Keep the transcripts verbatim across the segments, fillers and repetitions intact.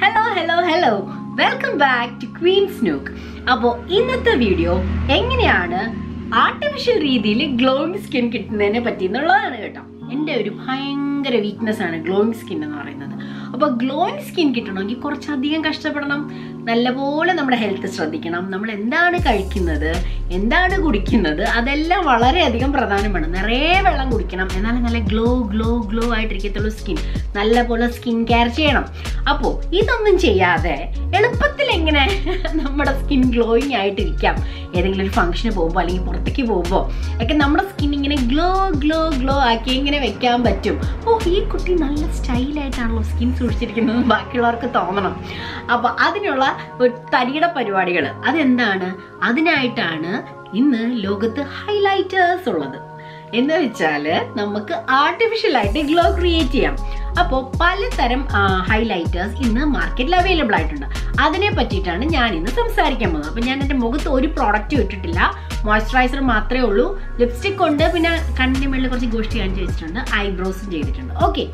Hello, hello, hello. Welcome back to Queen's Nook. അപ്പോൾ ഇന്നത്തെ video എങ്ങനെയാണ് ആർട്ടിഫിഷ്യൽ രീതിയിൽ ഗ്ലോയിങ് സ്കിൻ കിട്ടുന്നതിനെ പറ്റി എന്നുള്ളതാണ് കേട്ടോ. എൻ്റെ ഒരു ഭയങ്കര വീക്ക്നെസ് ആണ് ഗ്ലോയിങ് സ്കിൻ എന്ന് പറയുന്നത്. അപ്പോൾ ഗ്ലോയിങ് സ്കിൻ കിട്ടണമെങ്കിൽ കുറച്ചധികം കഷ്ടപ്പെടണം, നല്ലപോലെ നമ്മുടെ ഹെൽത്ത് ശ്രദ്ധിക്കണം, നമ്മൾ എന്താണ് കഴിക്കുന്നത്, എന്താണ് കുടിക്കുന്നത്, അതെല്ലാം വളരെയധികം പ്രധാനമാണ്. നിറയെ വെള്ളം കുടിക്കണം, എന്നാലും നല്ല ഗ്ലോ ഗ്ലോ ഗ്ലോ ആയിട്ടിരിക്കത്തുള്ളൂ സ്കിൻ. നല്ലപോലെ സ്കിൻ കെയർ ചെയ്യണം. അപ്പോൾ ഇതൊന്നും ചെയ്യാതെ എളുപ്പത്തിൽ എങ്ങനെ നമ്മുടെ സ്കിൻ ഗ്ലോയിങ് ആയിട്ടിരിക്കാം, ഏതെങ്കിലും ഒരു ഫംഗ്ഷന് പോകുമ്പോൾ അല്ലെങ്കിൽ പുറത്തേക്ക് പോകുമ്പോൾ ഒക്കെ നമ്മുടെ സ്കിൻ ഇങ്ങനെ ഗ്ലോ ഗ്ലോ ഗ്ലോ ആക്കി ഇങ്ങനെ വെക്കാൻ പറ്റും. ഓ, ഈ കുട്ടി നല്ല സ്റ്റൈലായിട്ടാണല്ലോ സ്കിൻ സൂക്ഷിച്ചിരിക്കുന്നത് ബാക്കിയുള്ളവർക്ക് തോന്നണം. അപ്പോൾ അതിനുള്ള ഒരു തരികിട പരിപാടികൾ അതെന്താണ്, അതിനായിട്ടാണ് ഇന്ന് ലോകത്ത് ഹൈലൈറ്റേഴ്സ് ഉള്ളത്. എന്ന് വെച്ചാൽ നമുക്ക് ആർട്ടിഫിഷ്യൽ ആയിട്ട് ഗ്ലോ ക്രിയേറ്റ് ചെയ്യാം. അപ്പോൾ പലതരം ഹൈലൈറ്റേഴ്സ് ഇന്ന് മാർക്കറ്റിൽ അവൈലബിൾ ആയിട്ടുണ്ട്. അതിനെ പറ്റിയിട്ടാണ് ഞാൻ ഇന്ന് സംസാരിക്കാൻ പോകുന്നത്. അപ്പോൾ ഞാൻ എൻ്റെ മുഖത്ത് ഒരു പ്രോഡക്റ്റും ഇട്ടിട്ടില്ല, മോയ്സ്ചറൈസർ മാത്രമേ ഉള്ളൂ, ലിപ്സ്റ്റിക് ഉണ്ട്, പിന്നെ കണ്ണിൻ്റെ മുകളിൽ കുറച്ച് ഗോഷ്ടി കാണിച്ച് വെച്ചിട്ടുണ്ട്, ഐബ്രോസും ചെയ്തിട്ടുണ്ട്. ഓക്കെ,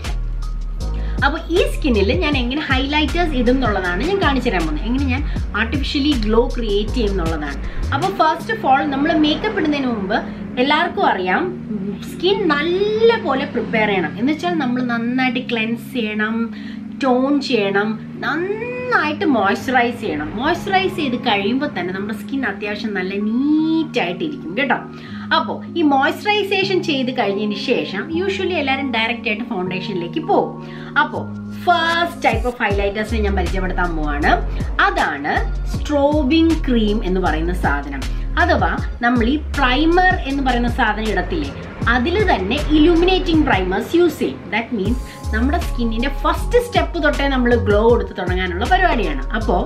അപ്പോൾ ഈ സ്കിന്നിൽ ഞാൻ എങ്ങനെ ഹൈലൈറ്റേഴ്സ് ഇടും എന്നുള്ളതാണ് ഞാൻ കാണിച്ചു തരാൻ പോകുന്നത്, എങ്ങനെ ഞാൻ ആർട്ടിഫിഷ്യലി ഗ്ലോ ക്രിയേറ്റ് ചെയ്യും എന്നുള്ളതാണ്. അപ്പോൾ ഫസ്റ്റ് ഓഫ് ഓൾ നമ്മൾ മേക്കപ്പ് ഇടുന്നതിന് മുമ്പ് എല്ലാവർക്കും അറിയാം സ്കിൻ നല്ല പോലെ പ്രിപ്പയർ ചെയ്യണം. എന്ന് വെച്ചാൽ നമ്മൾ നന്നായിട്ട് ക്ലെൻസ് ചെയ്യണം, ടോൺ ചെയ്യണം, നന്നായിട്ട് മോയ്സ്ചറൈസ് ചെയ്യണം. മോയ്സ്ചറൈസ് ചെയ്ത് കഴിയുമ്പോൾ തന്നെ നമ്മുടെ സ്കിൻ അത്യാവശ്യം നല്ല നീറ്റായിട്ടിരിക്കും കേട്ടോ. അപ്പോൾ ഈ മോയ്സ്ചറൈസേഷൻ ചെയ്ത് കഴിഞ്ഞതിന് ശേഷം യൂഷ്വലി എല്ലാവരും ഡയറക്റ്റ് ആയിട്ട് ഫൗണ്ടേഷനിലേക്ക് പോകും. അപ്പോൾ ഫസ്റ്റ് ടൈപ്പ് ഓഫ് ഹൈലൈറ്റേഴ്സിനെ ഞാൻ പരിചയപ്പെടുത്താൻ പോവാണ്. അതാണ് സ്ട്രോബിങ് ക്രീം എന്ന് പറയുന്ന സാധനം. അഥവാ നമ്മൾ ഈ പ്രൈമർ എന്ന് പറയുന്ന സാധനം ഇടത്തില്ലേ, അതിൽ തന്നെ ഇലുമിനേറ്റിംഗ് പ്രൈമേഴ്സ് യൂസ് ചെയ്യും. ദാറ്റ് മീൻസ് നമ്മുടെ സ്കിന്നിന്റെ ഫസ്റ്റ് സ്റ്റെപ്പ് തൊട്ടേ നമ്മൾ ഗ്ലോ കൊടുത്ത് തുടങ്ങാനുള്ള പരിപാടിയാണ്. അപ്പോൾ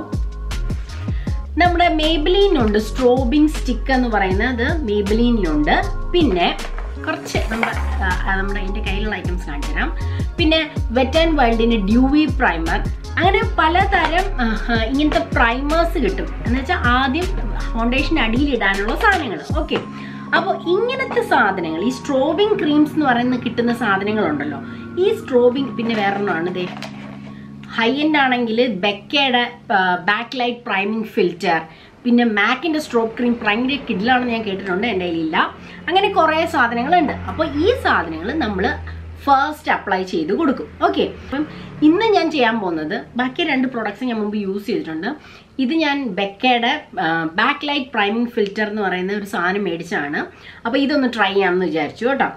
നമ്മുടെ മേബലിനുണ്ട് സ്ട്രോബിങ് സ്റ്റിക്ക് എന്ന് പറയുന്നത്, മേബലിനുണ്ട്. പിന്നെ കുറച്ച് നമ്മുടെ നമ്മുടെ എൻ്റെ കയ്യിലുള്ള ഐറ്റംസ് കാണിച്ചു തരാം. പിന്നെ വെറ്റ് ആൻഡ് വൈൽഡിന്റെ ഡ്യൂവി പ്രൈമർ, അങ്ങനെ പലതരം ഇങ്ങനത്തെ പ്രൈമേഴ്സ് കിട്ടും. എന്ന് വെച്ചാൽ ആദ്യം ഫൗണ്ടേഷൻ അടിയിലിടാനുള്ള സാധനങ്ങൾ. ഓക്കെ, അപ്പോൾ ഇങ്ങനത്തെ സാധനങ്ങൾ ഈ സ്ട്രോബിങ് ക്രീംസ് എന്ന് പറയുന്ന കിട്ടുന്ന സാധനങ്ങളുണ്ടല്ലോ, ഈ സ്ട്രോബിങ് പിന്നെ വേറൊരെണ്ണമാണ് ദേ ഹൈ എൻഡ് ആണെങ്കിൽ ബെക്കയുടെ ബാക്ക്ലൈറ്റ് പ്രൈമിങ് ഫിൽറ്റർ, പിന്നെ മാക്കിൻ്റെ സ്ട്രോബ് ക്രീം ഭയങ്കര കിഡിലാണെന്ന് ഞാൻ കേട്ടിട്ടുണ്ട്, എൻ്റെ കയ്യിലില്ല. അങ്ങനെ കുറേ സാധനങ്ങളുണ്ട്. അപ്പോൾ ഈ സാധനങ്ങൾ നമ്മൾ ഫസ്റ്റ് അപ്ലൈ ചെയ്ത് കൊടുക്കും. ഓക്കെ, അപ്പം ഇന്ന് ഞാൻ ചെയ്യാൻ പോകുന്നത് ബാക്കി രണ്ട് പ്രോഡക്ട്സ് ഞാൻ മുമ്പ് യൂസ് ചെയ്തിട്ടുണ്ട്. ഇത് ഞാൻ ബെക്കയുടെ ബാക്ക്ലൈറ്റ് പ്രൈമിങ് ഫിൽറ്റർ എന്ന് പറയുന്ന ഒരു സാധനം മേടിച്ചാണ്. അപ്പോൾ ഇതൊന്ന് ട്രൈ ചെയ്യാമെന്ന് വിചാരിച്ചു കേട്ടോ.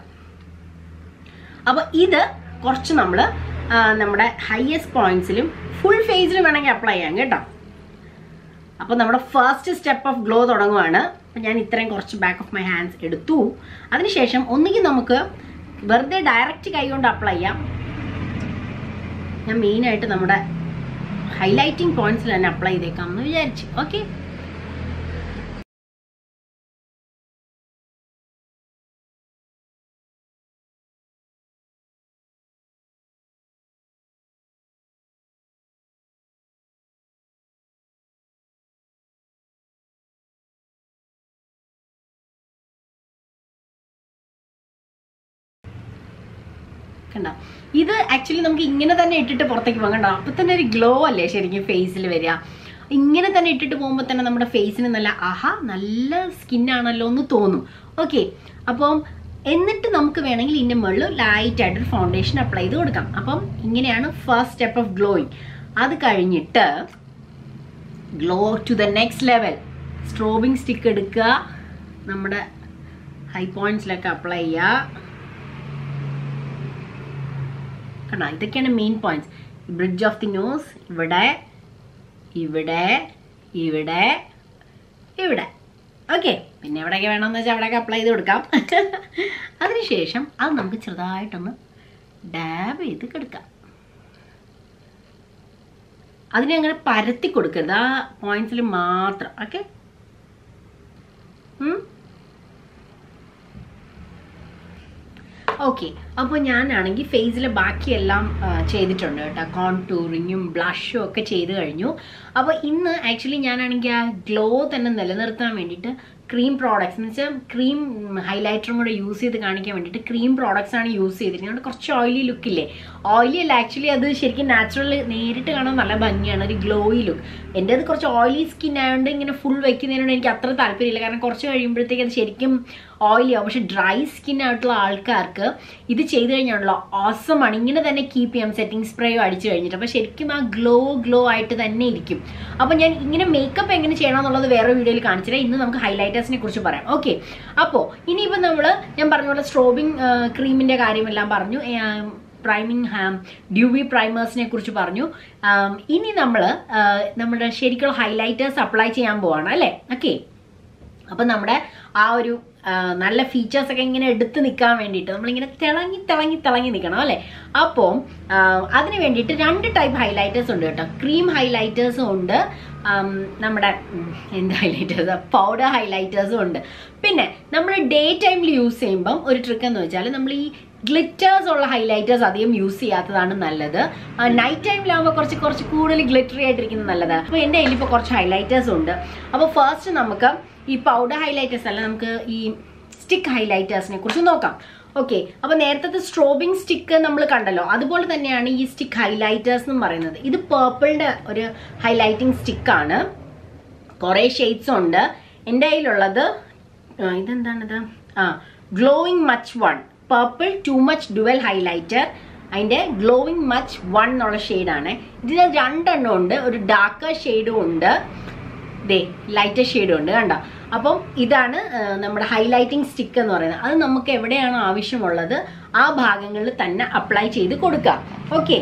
അപ്പോൾ ഇത് കുറച്ച് നമ്മൾ നമ്മുടെ ഹയസ്റ്റ് പോയിന്റ്സിലും ഫുൾ ഫേസിലും വേണമെങ്കിൽ അപ്ലൈ ചെയ്യാം കേട്ടോ. അപ്പോൾ നമ്മുടെ ഫസ്റ്റ് സ്റ്റെപ്പ് ഓഫ് ഗ്ലോ തുടങ്ങുവാണ്. അപ്പോൾ ഞാൻ ഇത്രയും കുറച്ച് ബാക്ക് ഓഫ് മൈ ഹാൻഡ്സ് എടുത്തു. അതിനുശേഷം ഒന്നുകിൽ നമുക്ക് വെറുതെ ഡയറക്റ്റ് കൈ കൊണ്ട് അപ്ലൈ ചെയ്യാം. ഞാൻ മെയിനായിട്ട് നമ്മുടെ ഹൈലൈറ്റിംഗ് പോയിന്റ്സിൽ തന്നെ അപ്ലൈ ചെയ്തേക്കാം എന്ന് വിചാരിച്ചു. ഓക്കെ, കണ്ടോ, ഇത് ആക്ച്വലി നമുക്ക് ഇങ്ങനെ തന്നെ ഇട്ടിട്ട് പുറത്തേക്ക് പോകാം. കണ്ടോ, അപ്പം തന്നെ ഒരു ഗ്ലോ അല്ലേ ശരിക്കും ഫേസിൽ വരിക. ഇങ്ങനെ തന്നെ ഇട്ടിട്ട് പോകുമ്പോൾ തന്നെ നമ്മുടെ ഫേസിന് നല്ല ആഹാ നല്ല സ്കിന്നാണല്ലോ എന്ന് തോന്നും. ഓക്കെ, അപ്പം എന്നിട്ട് നമുക്ക് വേണമെങ്കിൽ ഇതിൻ്റെ മുകളിൽ ലൈറ്റായിട്ടൊരു ഫൗണ്ടേഷൻ അപ്ലൈ ചെയ്ത് കൊടുക്കാം. അപ്പം ഇങ്ങനെയാണ് ഫസ്റ്റ് സ്റ്റെപ്പ് ഓഫ് ഗ്ലോയിങ്. അത് കഴിഞ്ഞിട്ട് glow to the next level. Strobing stick എടുക്കുക, നമ്മുടെ ഹൈ പോയിന്റ്സിലൊക്കെ അപ്ലൈ ചെയ്യുക. കണ്ടോ, ഇതൊക്കെയാണ് main points. Bridge of the nose, ഇവിടെ ഇവിടെ ഇവിടെ ഇവിടെ. ഓക്കെ, പിന്നെ എവിടെയൊക്കെ വേണമെന്ന് വെച്ചാൽ അവിടെയൊക്കെ അപ്ലൈ ചെയ്ത് കൊടുക്കാം. അതിനുശേഷം അത് നമുക്ക് ചെറുതായിട്ടൊന്ന് ഡാബ് ചെയ്ത് കൊടുക്കാം. അതിനെ അങ്ങനെ പരത്തി കൊടുക്കരുത്, ആ പോയിന്റ്സിൽ മാത്രം. ഓക്കെ, ഓക്കെ, അപ്പോൾ ഞാനാണെങ്കിൽ ഫേസിൽ ബാക്കിയെല്ലാം ചെയ്തിട്ടുണ്ട് കേട്ടോ. കോൺടൂറിങ്ങും ബ്ലഷും ഒക്കെ ചെയ്ത് കഴിഞ്ഞു. അപ്പോൾ ഇന്ന് ആക്ച്വലി ഞാനാണെങ്കിൽ ആ ഗ്ലോ തന്നെ നിലനിർത്താൻ വേണ്ടിയിട്ട് ക്രീം പ്രോഡക്ട്സ് എന്ന് വെച്ചാൽ ക്രീം ഹൈലൈറ്ററും കൂടെ യൂസ് ചെയ്ത് കാണിക്കാൻ വേണ്ടിയിട്ട് ക്രീം പ്രോഡക്ട്സ് ആണ് യൂസ് ചെയ്തിരിക്കുന്നത്. കുറച്ച് ഓയിലി ലുക്കില്ലേ, ഓയിലി അല്ല ആക്ച്വലി, അത് ശരിക്കും നാച്ചുറൽ നേരിട്ട് കാണാൻ നല്ല ഭംഗിയാണ്, ഒരു ഗ്ലോയി ലുക്ക്. എൻ്റെ അത് കുറച്ച് ഓയിലി സ്കിൻ ആയതുകൊണ്ട് ഇങ്ങനെ ഫുൾ വെക്കുന്നതിനോട് എനിക്ക് അത്ര താല്പര്യമില്ല, കാരണം കുറച്ച് കഴിയുമ്പോഴത്തേക്ക് അത് ശരിക്കും ഓയിലി ആവും. പക്ഷെ ഡ്രൈ സ്കിൻ ആയിട്ടുള്ള ആൾക്കാർക്ക് ഇത് ചെയ്ത് കഴിഞ്ഞാണല്ലോ ഓസമാണ്, ഇങ്ങനെ തന്നെ കീപ്പ് ചെയ്യാം സെറ്റിംഗ് സ്പ്രേയോ അടിച്ചു കഴിഞ്ഞിട്ട്. അപ്പോൾ ശരിക്കും ആ ഗ്ലോ ഗ്ലോ ആയിട്ട് തന്നെ ഇരിക്കും. അപ്പോൾ ഞാൻ ഇങ്ങനെ മേക്കപ്പ് എങ്ങനെ ചെയ്യണം എന്നുള്ളത് വേറെ വീഡിയോയിൽ കാണിച്ചില്ല. ഇന്ന് നമുക്ക് ഹൈലൈറ്റേഴ്സിനെ കുറിച്ച് പറയാം. ഓക്കെ, അപ്പോൾ ഇനിയിപ്പോൾ നമ്മൾ ഞാൻ പറഞ്ഞ പോലെ സ്ട്രോബിങ് ക്രീമിൻ്റെ കാര്യമെല്ലാം പറഞ്ഞു, പ്രൈമിങ് ഹാം ഡ്യൂവി പ്രൈമേഴ്സിനെ കുറിച്ച് പറഞ്ഞു. ഇനി നമ്മൾ നമ്മുടെ ശരിക്കുള്ള ഹൈലൈറ്റേഴ്സ് അപ്ലൈ ചെയ്യാൻ പോവാണ് അല്ലേ. ഓക്കെ, അപ്പം നമ്മുടെ ആ ഒരു നല്ല ഫീച്ചേഴ്സ് ഒക്കെ ഇങ്ങനെ എടുത്ത് നിൽക്കാൻ വേണ്ടിയിട്ട് നമ്മളിങ്ങനെ തിളങ്ങി തിളങ്ങി തിളങ്ങി നിൽക്കണം അല്ലേ. അപ്പോൾ അതിന് വേണ്ടിയിട്ട് രണ്ട് ടൈപ്പ് ഹൈലൈറ്റേഴ്സ് ഉണ്ട് കേട്ടോ. ക്രീം ഹൈലൈറ്റേഴ്സും ഉണ്ട്, നമ്മുടെ എന്ത് ഹൈലൈറ്റേഴ്സ്, പൗഡർ ഹൈലൈറ്റേഴ്സും ഉണ്ട്. പിന്നെ നമ്മൾ ഡേ ടൈമിൽ യൂസ് ചെയ്യുമ്പം ഒരു ട്രിക്ക് എന്ന് വെച്ചാൽ നമ്മൾ ഈ ഗ്ലിറ്റേഴ്സ് ഉള്ള ഹൈലൈറ്റേഴ്സ് അധികം യൂസ് ചെയ്യാത്തതാണ് നല്ലത്. നൈറ്റ് ടൈമിലാകുമ്പോൾ കുറച്ച് കുറച്ച് കൂടുതൽ ഗ്ലിറ്ററി ആയിട്ടിരിക്കുന്നത് നല്ലതാണ്. അപ്പോൾ എൻ്റെ കയ്യിൽ ഇപ്പോൾ കുറച്ച് ഹൈലൈറ്റേഴ്സ് ഉണ്ട്. അപ്പോൾ ഫസ്റ്റ് നമുക്ക് ഈ പൗഡർ ഹൈലൈറ്റേഴ്സ് അല്ല, നമുക്ക് ഈ സ്റ്റിക്ക് ഹൈലൈറ്റേഴ്സിനെ കുറിച്ച് നോക്കാം. ഓക്കെ, അപ്പോൾ നേരത്തെ സ്ട്രോബിങ് സ്റ്റിക്ക് നമ്മൾ കണ്ടല്ലോ, അതുപോലെ തന്നെയാണ് ഈ സ്റ്റിക്ക് ഹൈലൈറ്റേഴ്സ് എന്ന് പറയുന്നത്. ഇത് പേർപ്പിളിൻ്റെ ഒരു ഹൈലൈറ്റിംഗ് സ്റ്റിക്കാണ്, കുറേ ഷെയ്ഡ്സ് ഉണ്ട്. എൻ്റെ കയ്യിലുള്ളത് ഇതെന്താണിത്, ആ glowing much one purple to much dual highlighter, അതിൻ്റെ ഗ്ലോയിങ് മച്ച് വൺ എന്നുള്ള ഷെയ്ഡാണ്. ഇതിന് രണ്ടെണ്ണം ഉണ്ട്, ഒരു ഡാർക്കർ ഷെയ്ഡും ഉണ്ട്, ദേ ലൈറ്റർ ഷെയ്ഡും ഉണ്ട്, കണ്ടോ. അപ്പം ഇതാണ് നമ്മുടെ ഹൈലൈറ്റിംഗ് സ്റ്റിക്ക് എന്ന് പറയുന്നത്. അത് നമുക്ക് എവിടെയാണ് ആവശ്യമുള്ളത് ആ ഭാഗങ്ങളിൽ തന്നെ അപ്ലൈ ചെയ്ത് കൊടുക്കാം. ഓക്കെ,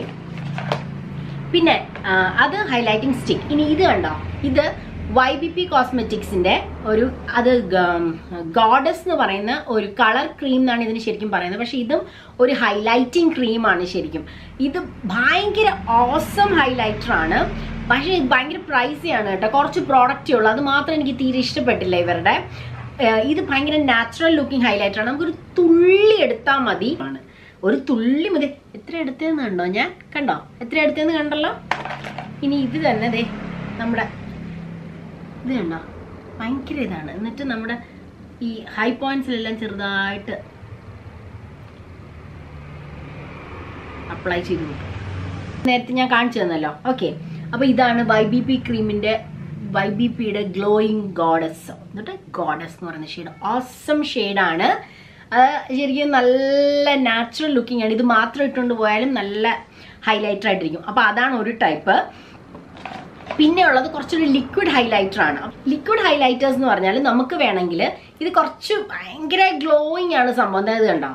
പിന്നെ അത് ഹൈലൈറ്റിംഗ് സ്റ്റിക്ക്. ഇനി ഇത് കണ്ടോ, ഇത് വൈ ബി പി കോസ്മെറ്റിക്സിന്റെ ഒരു അത് ഗോഡസ് എന്ന് പറയുന്ന ഒരു കളർ ക്രീം എന്നാണ് ഇതിന് ശരിക്കും പറയുന്നത്. പക്ഷെ ഇതും ഒരു ഹൈലൈറ്റിംഗ് ക്രീമാണ് ശരിക്കും. ഇത് ഭയങ്കര ഓസം ഹൈലൈറ്റർ ആണ്, പക്ഷെ ഇത് ഭയങ്കര പ്രൈസിയാണ് കേട്ടോ. കുറച്ച് പ്രോഡക്റ്റേ ഉള്ളൂ, അത് മാത്രം എനിക്ക് തീരെ ഇഷ്ടപ്പെട്ടില്ല ഇവരുടെ. ഇത് ഭയങ്കര നാച്ചുറൽ ലുക്കിംഗ് ഹൈലൈറ്റർ ആണ്. നമുക്കൊരു തുള്ളി എടുത്താൽ മതി, ഒരു തുള്ളി മതി. എത്ര എടുത്തതെന്ന് കണ്ടോ ഞാൻ, കണ്ടോ എത്ര എടുത്തതെന്ന് കണ്ടല്ലോ. ഇനി ഇത് തന്നെ ദേ നമ്മുടെ ഇത് കണ്ടോ, ഭയങ്കര ഇതാണ്. എന്നിട്ട് നമ്മുടെ ഈ ഹൈ പോയിന്റ്സിലെല്ലാം ചെറുതായിട്ട് അപ്ലൈ ചെയ്ത് കൊടുക്കും. നേരത്തെ ഞാൻ കാണിച്ചു തന്നല്ലോ. ഓക്കെ, അപ്പോൾ ഇതാണ് വൈ ബി പി ക്രീമിൻ്റെ വൈ ബി പിയുടെ ഗ്ലോയിങ് ഗോഡസ്. എന്നിട്ട് ഗോഡസ് എന്ന് പറയുന്ന ഷെയ്ഡ് ഓസം ഷെയ്ഡാണ്. ശരിക്കും നല്ല നാച്ചുറൽ ലുക്കിംഗ് ആണ്. ഇത് മാത്രം ഇട്ടുകൊണ്ട് പോയാലും നല്ല ഹൈലൈറ്റർ ആയിട്ടിരിക്കും. അപ്പോൾ അതാണ് ഒരു ടൈപ്പ്. പിന്നെ ഉള്ളത് കുറച്ചൊരു ലിക്വിഡ് ഹൈലൈറ്റർ ആണ്. ലിക്വിഡ് ഹൈലൈറ്റേഴ്സ് എന്ന് പറഞ്ഞാൽ നമുക്ക് വേണമെങ്കിൽ ഇത് കുറച്ച് ഭയങ്കര ഗ്ലോയിങ് ആണ് സംഭവം. അതായത് കണ്ടോ,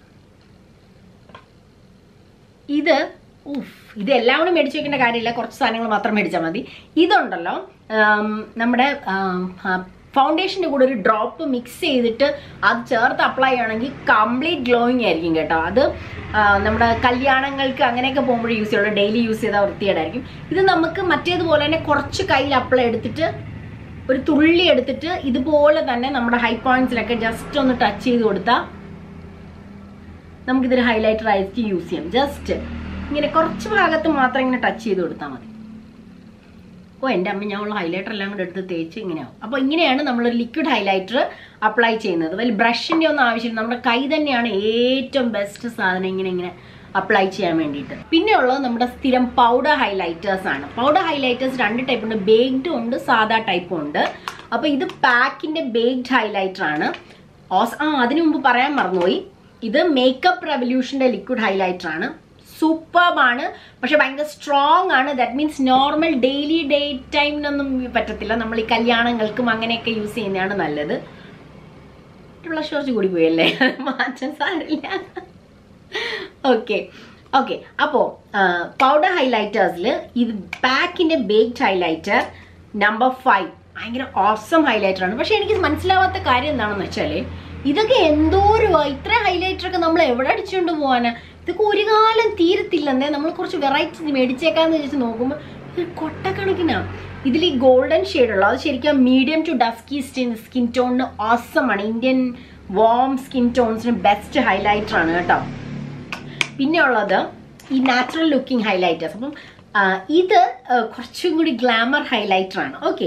ഇത് ഊഫ്, ഇത് എല്ലാം കൂടി മേടിച്ചു വെക്കേണ്ട കാര്യമില്ല, കുറച്ച് സാധനങ്ങൾ മാത്രം മേടിച്ചാൽ മതി. ഇതുണ്ടല്ലോ, നമ്മുടെ ഫൗണ്ടേഷൻ്റെ കൂടെ ഒരു ഡ്രോപ്പ് മിക്സ് ചെയ്തിട്ട് അത് ചേർത്ത് അപ്ലൈ ചെയ്യണമെങ്കിൽ കംപ്ലീറ്റ് ഗ്ലോയിങ് ആയിരിക്കും കേട്ടോ. അത് നമ്മുടെ കല്യാണങ്ങൾക്ക് അങ്ങനെയൊക്കെ പോകുമ്പോൾ യൂസ് ചെയ്യുള്ളൂ, ഡെയിലി യൂസ് ചെയ്താൽ വൃത്തികേടായിരിക്കും. ഇത് നമുക്ക് മറ്റേതുപോലെ തന്നെ കുറച്ച് കയ്യിൽ അപ്ലൈ എടുത്തിട്ട് ഒരു തുള്ളി എടുത്തിട്ട് ഇതുപോലെ തന്നെ നമ്മുടെ ഹൈ പോയിന്റ്സിലൊക്കെ ജസ്റ്റ് ഒന്ന് ടച്ച് ചെയ്ത് കൊടുത്താൽ നമുക്കിതൊരു ഹൈലൈറ്റർ ആയിട്ട് യൂസ് ചെയ്യാം. ജസ്റ്റ് ഇങ്ങനെ കുറച്ച് ഭാഗത്ത് മാത്രം ഇങ്ങനെ ടച്ച് ചെയ്ത് കൊടുത്താൽ മതി. ഓ എൻ്റെ അമ്മ, ഞാൻ ഉള്ള ഹൈലൈറ്റർ എല്ലാം കൂടെ എടുത്ത് തേച്ച് ഇങ്ങനെയാവും. അപ്പോൾ ഇങ്ങനെയാണ് നമ്മളൊരു ലിക്വിഡ് ഹൈലൈറ്റർ അപ്ലൈ ചെയ്യുന്നത്. വലിയ ബ്രഷിൻ്റെ ഒന്നും ആവശ്യമില്ല, നമ്മുടെ കൈ തന്നെയാണ് ഏറ്റവും ബെസ്റ്റ് സാധനം ഇങ്ങനെ ഇങ്ങനെ അപ്ലൈ ചെയ്യാൻ വേണ്ടിയിട്ട്. പിന്നെ ഉള്ളത് നമ്മുടെ സ്ഥിരം പൗഡർ ഹൈലൈറ്റേഴ്സ് ആണ്. പൗഡർ ഹൈലൈറ്റേഴ്സ് രണ്ട് ടൈപ്പ് ഉണ്ട്, ബേക്ക്ഡും ഉണ്ട് സാധാ ടൈപ്പും ഉണ്ട്. അപ്പോൾ ഇത് പാക്കിൻ്റെ ബേക്ക്ഡ് ഹൈലൈറ്റർ ആണ്. ആ അതിനു മുമ്പ് പറയാൻ മറന്നുപോയി, ഇത് മേക്കപ്പ് റെവല്യൂഷൻ്റെ ലിക്വിഡ് ഹൈലൈറ്റർ ആണ്. സൂപ്പർബാണ്, പക്ഷെ ഭയങ്കര സ്ട്രോങ് ആണ്. That means normal daily day ടൈമിനൊന്നും പറ്റത്തില്ല, നമ്മൾ ഈ കല്യാണങ്ങൾക്കും അങ്ങനെയൊക്കെ യൂസ് ചെയ്യുന്നതാണ് നല്ലത്. ബ്ലഷ് കുറച്ച് കൂടി പോയല്ലേ, മാറ്റാൻ സാരില്ല. ഓക്കെ ഓക്കെ അപ്പോൾ പൗഡർ ഹൈലൈറ്റേഴ്സിൽ ഇത് പാക്കിൻ്റെ ബേക്ക്ഡ് ഹൈലൈറ്റർ നമ്പർ ഫൈവ് ഭയങ്കര ഓസം ഹൈലൈറ്റർ ആണ്. പക്ഷെ എനിക്ക് മനസ്സിലാവാത്ത കാര്യം എന്താണെന്ന് വെച്ചാൽ ഇതൊക്കെ എന്തോ ഒരു ഇത്ര ഹൈലൈറ്ററൊക്കെ നമ്മൾ എവിടെ അടിച്ചുകൊണ്ട് പോകാനാ? ഇതൊക്കെ ഒരു കാലം തീരത്തില്ലെന്നേ. നമ്മൾ കുറച്ച് വെറൈറ്റി മേടിച്ചേക്കാന്ന് വെച്ച് നോക്കുമ്പോൾ ഇത് കൊട്ടക്കണക്കിനാണ്. ഇതിൽ ഈ ഗോൾഡൻ ഷെയ്ഡുള്ള അത് ശരിക്കും medium to dusky skin skin ടോണിന് ഓസമാണ്. ഇന്ത്യൻ വാം സ്കിൻ ടോൺസിന് ബെസ്റ്റ് ഹൈലൈറ്റർ ആണ് കേട്ടോ. പിന്നെ ഉള്ളത് ഈ നാച്ചുറൽ ലുക്കിംഗ് ഹൈലൈറ്റേഴ്സ്. അപ്പം ഇത് കുറച്ചും കൂടി ഗ്ലാമർ ഹൈലൈറ്റർ ആണ്. ഓക്കെ,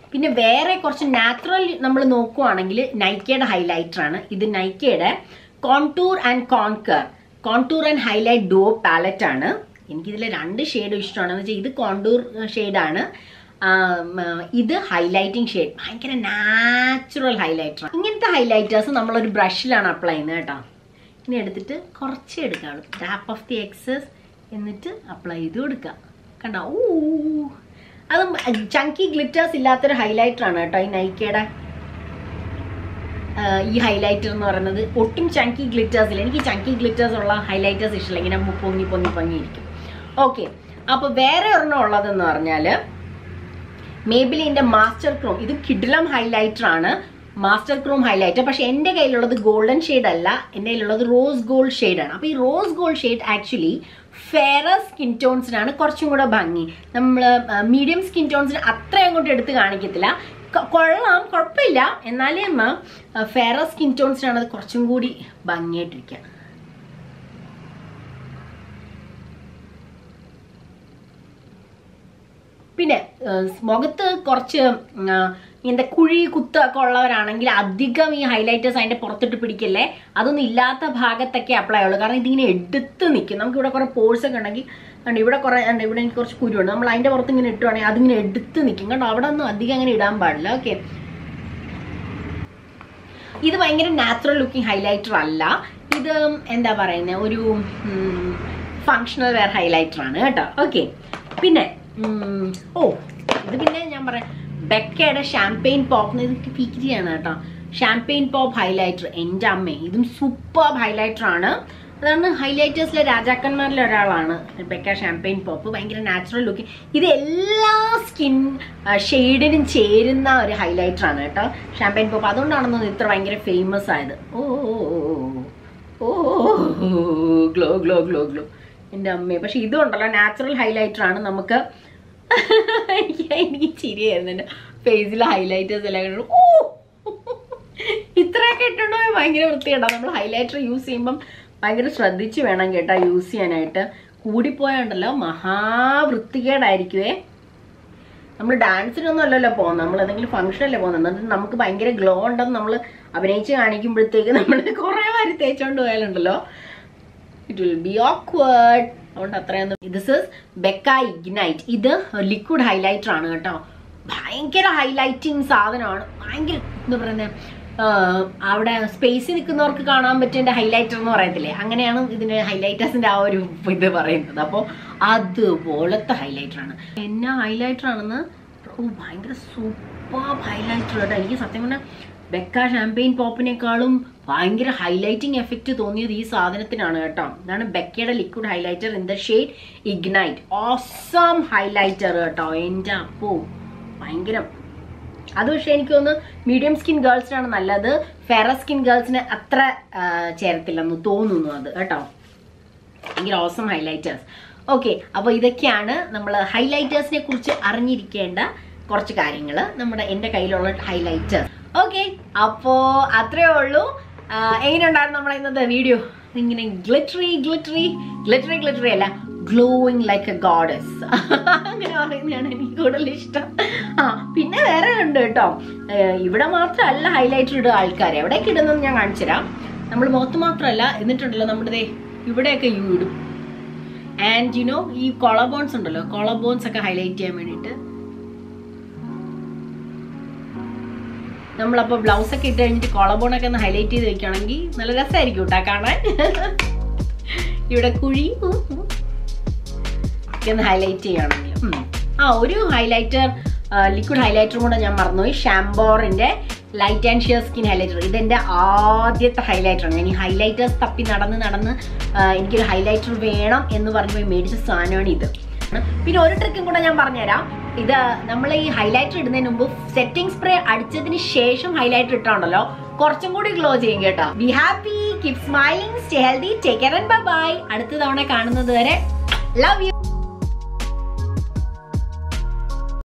പിന്നെ വേറെ കുറച്ച് നാച്ചുറൽ നമ്മൾ നോക്കുവാണെങ്കിൽ നൈക്കയുടെ ഹൈലൈറ്റർ ആണ് ഇത്. നൈക്കയുടെ contour and conquer contour and highlight duo palette ആണ്. എനിക്കിതിൽ രണ്ട് ഷെയ്ഡ് ഇഷ്ടമാണ്. എന്ന് വെച്ചാൽ ഇത് കോൺടൂർ ഷെയ്ഡാണ്, ഇത് ഹൈലൈറ്റിംഗ് ഷെയ്ഡ്. ഭയങ്കര നാച്ചുറൽ ഹൈലൈറ്റർ. ഇങ്ങനത്തെ ഹൈലൈറ്റേഴ്സ് നമ്മളൊരു ബ്രഷിലാണ് അപ്ലൈ ചെയ്യുന്നത് കേട്ടോ. ഇനി എടുത്തിട്ട് കുറച്ച് എടുക്കാം, ടാപ്പ് ഓഫ് ദി എക്സസ്, എന്നിട്ട് അപ്ലൈ ചെയ്ത് കൊടുക്കുക. കണ്ടോ? ഓ, അതും ചങ്കി ഗ്ലിറ്റേഴ്സ് ഇല്ലാത്തൊരു ഹൈലൈറ്റർ ആണ് കേട്ടോ ഈ നൈക്കയുടെ ഈ ഹൈലൈറ്റർ എന്ന് പറയുന്നത്. ഒട്ടും ചങ്കി ഗ്ലിറ്റേഴ്സ് ഇല്ല. എനിക്ക് ചങ്കി ഗ്ലിറ്റേഴ്സ് ഉള്ള ഹൈലൈറ്റേഴ്സ് ഇഷ്ടമില്ല, ഇങ്ങനെ പൊങ്ങി പൊങ്ങി പൊങ്ങിയിരിക്കും. ഓക്കെ, അപ്പോൾ വേറെ ഒരെണ്ണം ഉള്ളതെന്ന് പറഞ്ഞാൽ മേബിലിൻ്റെ മാസ്റ്റർ ക്രോം. ഇത് കിഡിലം ഹൈലൈറ്റർ ആണ്, മാസ്റ്റർ ക്രോം ഹൈലൈറ്റർ. പക്ഷെ എൻ്റെ കയ്യിലുള്ളത് ഗോൾഡൻ ഷെയ്ഡ് അല്ല, എൻ്റെ കയ്യിലുള്ളത് റോസ് ഗോൾഡ് ഷെയ്ഡാണ്. അപ്പോൾ ഈ rose gold shade actually fairer skin ടോൺസിനാണ് കുറച്ചും കൂടെ ഭംഗി. നമ്മൾ മീഡിയം സ്കിൻ ടോൺസിന് അത്ര അങ്ങോട്ട് എടുത്ത് കാണിക്കത്തില്ല. കൊള്ളാം, കുഴപ്പമില്ല, എന്നാലും ഫെയറർ സ്കിൻ ടോൺസിനാണ് അത് കുറച്ചും കൂടി ഭംഗിയായിട്ടിരിക്കുക. പിന്നെ മുഖത്ത് കുറച്ച് ഇങ്ങനത്തെ കുഴി കുത്തൊക്കെ ഉള്ളവരാണെങ്കിൽ അധികം ഈ ഹൈലൈറ്റേഴ്സ് അതിൻ്റെ പുറത്തിട്ട് പിടിക്കല്ലേ. അതൊന്നും ഇല്ലാത്ത ഭാഗത്തൊക്കെ അപ്ലൈ ആവുള്ളൂ. കാരണം ഇതിങ്ങനെ എടുത്ത് നിൽക്കും. നമുക്ക് ഇവിടെ കുറേ പോഴ്സ് ഒക്കെ ഉണ്ടെങ്കിൽ കണ്ടോ, ഇവിടെ കുറേ ഉണ്ട്, ഇവിടെ എനിക്ക് കുറച്ച് കുരുണ്ട്. നമ്മൾ അതിൻ്റെ പുറത്ത് ഇങ്ങനെ ഇട്ടുവാണെങ്കിൽ അതിങ്ങനെ എടുത്ത് നിൽക്കും. കണ്ടോ, അവിടെ ഒന്നും അധികം അങ്ങനെ ഇടാൻ പാടില്ല. ഓക്കെ, ഇത് ഭയങ്കര നാച്ചുറൽ ലുക്കിംഗ് ഹൈലൈറ്റർ അല്ല. ഇത് എന്താ പറയുന്നത്, ഒരു ഫങ്ഷണൽ വെയർ ഹൈലൈറ്റർ ആണ് കേട്ടോ. ഓക്കെ, പിന്നെ ഓ ഇത് പിന്നെ ഞാൻ പറയാം ബെക്കയുടെ ഷാംപെയിൻ പോപ്പ്. ഇത് ഫിക്രിയാണ് കേട്ടോ, ഷാംപെയിൻ പോപ്പ് ഹൈലൈറ്റർ. എൻ്റെ അമ്മേ, ഇതും സൂപ്പർ ഹൈലൈറ്റർ ആണ്. അതാണ് ഹൈലൈറ്റേഴ്സിലെ രാജാക്കന്മാരിലെ ഒരാളാണ് ബെക്ക ഷാംപെയിൻ പോപ്പ്. ഭയങ്കര നാച്ചുറൽ ലുക്കിംഗ്. ഇത് എല്ലാ സ്കിൻ ഷെയ്ഡിനും ചേരുന്ന ഒരു ഹൈലൈറ്റർ ആണ് കേട്ടോ ഷാംപെയിൻ പോപ്പ്. അതുകൊണ്ടാണെന്ന് ഇത്ര ഭയങ്കര ഫേമസ് ആയത്. ഓ ഓ ഗ്ലോ ഗ്ലോ ഗ്ലോ ഗ്ലോ എൻ്റെ അമ്മേ. പക്ഷെ ഇതുണ്ടല്ലോ നാച്ചുറൽ ഹൈലൈറ്റർ ആണ്. നമുക്ക് എനിക്ക് എനിക്ക് ചിരിയായിരുന്നു എൻ്റെ ഫേസിൽ ഹൈലൈറ്റേഴ്സ് എല്ലാം കണ്ടു. ഓ ഇത്രയൊക്കെ ഇട്ടുണ്ടോ, ഭയങ്കര വൃത്തിയുണ്ടോ. നമ്മൾ ഹൈലൈറ്റർ യൂസ് ചെയ്യുമ്പം ഭയങ്കര ശ്രദ്ധിച്ച് വേണം കേട്ടോ യൂസ് ചെയ്യാനായിട്ട്. കൂടിപ്പോയാണ്ടല്ലോ മഹാവൃത്തികേടായിരിക്കുവേ. നമ്മൾ ഡാൻസിനൊന്നും അല്ലല്ലോ പോകുന്നത്, നമ്മൾ ഏതെങ്കിലും ഫംഗ്ഷനല്ലേ പോകുന്നത്. എന്നിട്ട് നമുക്ക് ഭയങ്കര ഗ്ലോ ഉണ്ടെന്ന് നമ്മൾ അഭിനയിച്ച് കാണിക്കുമ്പോഴത്തേക്ക് നമ്മൾ കുറേ വാരി തേച്ചോണ്ട് പോയാലുണ്ടല്ലോ ഇറ്റ് വിൽ ബി ഓക്വേർഡ്. അതുകൊണ്ട് അത്രയൊന്നും. This is Becca ignite. ഇത് ലിക്വിഡ് ഹൈലൈറ്റർ ആണ് കേട്ടോ. ഭയങ്കര ഹൈലൈറ്റിങ് സാധനമാണ്. ഭയങ്കര എന്താ പറയുന്നത്, അവിടെ സ്പേസിൽ നിൽക്കുന്നവർക്ക് കാണാൻ പറ്റിയ ഹൈലൈറ്റർ എന്ന് പറയത്തില്ലേ, അങ്ങനെയാണ് ഇതിന് ഹൈലൈറ്റേഴ്സിന്റെ ആ ഒരു ഇത് പറയുന്നത്. അപ്പോൾ അതുപോലത്തെ ഹൈലൈറ്റർ ആണ്. എന്നാ ഹൈലൈറ്റർ ആണെന്ന്, ഓ ഭയങ്കര സൂപ്പർ ഹൈലൈറ്റർ കേട്ടോ. എനിക്ക് സത്യം പറഞ്ഞാൽ ബെക്ക ഷാംപെയിൻ പോപ്പിനേക്കാളും ഭയങ്കര ഹൈലൈറ്റിംഗ് എഫക്റ്റ് തോന്നിയത് ഈ സാധനത്തിനാണ് കേട്ടോ. ഇതാണ് ബെക്കയുടെ liquid highlighter in the shade ignite. Awesome highlighter കേട്ടോ. എൻ്റെ അപ്പോ ഭയങ്കര. അത് പക്ഷെ എനിക്ക് തോന്നുന്നു മീഡിയം സ്കിൻ ഗേൾസിനാണ് നല്ലത്, ഫെയർ സ്കിൻ ഗേൾസിന് അത്ര ചേരത്തില്ലെന്ന് തോന്നുന്നു അത് കേട്ടോ. ഭയങ്കര ഓസം ഹൈലൈറ്റേഴ്സ്. ഓക്കെ, അപ്പോൾ ഇതൊക്കെയാണ് നമ്മൾ ഹൈലൈറ്റേഴ്സിനെ കുറിച്ച് അറിഞ്ഞിരിക്കേണ്ട കുറച്ച് കാര്യങ്ങൾ, നമ്മുടെ എൻ്റെ കയ്യിലുള്ള ഹൈലൈറ്റേഴ്സ്. ഓക്കെ, അപ്പോൾ അത്രേ ഉള്ളൂ. എങ്ങനെയുണ്ടായിരുന്നു നമ്മളെ ഇന്നത്തെ വീഡിയോ? ഇങ്ങനെ ഗ്ലിറ്ററി ഗ്ലിറ്ററി ഗ്ലിറ്ററി ഗ്ലിറ്ററി അല്ല, ഗ്ലോയിങ് ലൈക്ക് എ ഗോഡസ് അങ്ങനെ പറയുന്നതാണ് എനിക്ക് കൂടുതൽ ഇഷ്ടം. ആ പിന്നെ വേറെ ഉണ്ട് കേട്ടോ. ഇവിടെ മാത്രമല്ല ഹൈലൈറ്റർ ഇടുക ആൾക്കാർ, എവിടെയൊക്കെ ഇടുന്നത് ഞാൻ കാണിച്ചു തരാം. നമ്മൾ മുഖത്ത് മാത്രമല്ല, എന്നിട്ടുണ്ടല്ലോ നമ്മുടെ ഇവിടെയൊക്കെ യു ഇടും. ആൻഡ് യു നോ ഈ കോളർ ബോൺസ് ഉണ്ടല്ലോ, കോളർ ബോൺസ് ഒക്കെ ഹൈലൈറ്റ് ചെയ്യാൻ വേണ്ടിയിട്ട് നമ്മളപ്പോൾ ബ്ലൗസ് ഒക്കെ ഇട്ട് കഴിഞ്ഞിട്ട് കോളർ ബോണൊക്കെ ഒന്ന് ഹൈലൈറ്റ് ചെയ്ത് വെക്കുകയാണെങ്കിൽ നല്ല രസമായിരിക്കും കേട്ടോ കാണാൻ. ഇവിടെ കുഴി ഒക്കെ ഒന്ന് ഹൈലൈറ്റ് ചെയ്യുകയാണെങ്കിൽ. ആ ഒരു ഹൈലൈറ്റർ, ലിക്വിഡ് ഹൈലൈറ്ററും കൂടെ ഞാൻ മറന്നുപോയി. ഷാംബോറിന്റെ light and sheer skin highlighter. ഇതെന്റെ ആദ്യത്തെ ഹൈലൈറ്ററാണ്. ഞാൻ ഈ ഹൈലൈറ്റേഴ്സ് തപ്പി നടന്ന് നടന്ന് എനിക്കൊരു ഹൈലൈറ്റർ വേണം എന്ന് പറഞ്ഞു പോയി മേടിച്ച സാധനമാണ് ഇത്. പിന്നെ ഒരു ട്രിക്കും കൂടെ ഞാൻ പറഞ്ഞുതരാം. ഇത് നമ്മൾ ഈ ഹൈലൈറ്റർ ഇടുന്നതിന് മുമ്പ് സെറ്റിംഗ് സ്പ്രേ അടിച്ചതിന് ശേഷം ഹൈലൈറ്റർ ഇട്ടാണ്ടല്ലോ കുറച്ചും കൂടി ഗ്ലോ ചെയ്യും കേട്ടോ. Be happy, keep smiling, stay healthy, take care and bye bye. അടുത്ത തവണ കാണുന്നത് വരെ ലവ് യു.